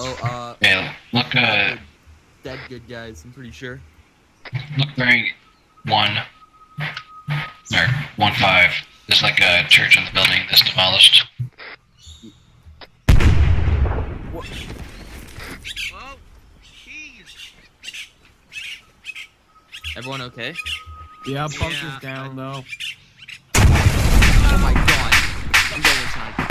Oh, Yeah, look, dead good guys, I'm pretty sure. look bearing 1, or 1-5. There's like a church in the building that's demolished. What? Oh, jeez. Everyone okay? Yeah, Punk is down though. Oh my god. I'm going inside.